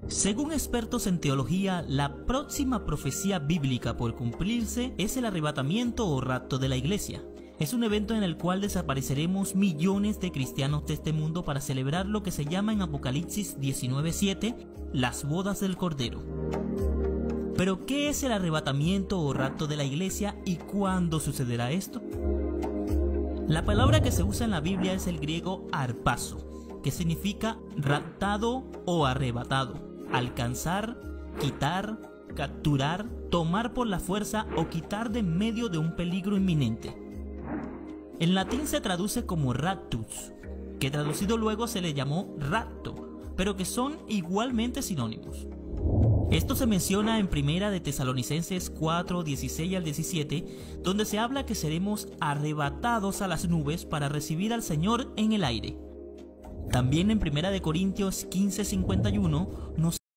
Según expertos en teología, la próxima profecía bíblica por cumplirse es el arrebatamiento o rapto de la iglesia. Es un evento en el cual desapareceremos millones de cristianos de este mundo para celebrar lo que se llama en Apocalipsis 19:7, las bodas del Cordero. Pero, ¿qué es el arrebatamiento o rapto de la iglesia y cuándo sucederá esto? La palabra que se usa en la Biblia es el griego harpazo, que significa raptado o arrebatado, alcanzar, quitar, capturar, tomar por la fuerza o quitar de en medio de un peligro inminente. En latín se traduce como raptus, que traducido luego se le llamó rapto, pero que son igualmente sinónimos. Esto se menciona en Primera de Tesalonicenses 4, 16 al 17, donde se habla que seremos arrebatados a las nubes para recibir al Señor en el aire. También en Primera de Corintios 15, 51 nos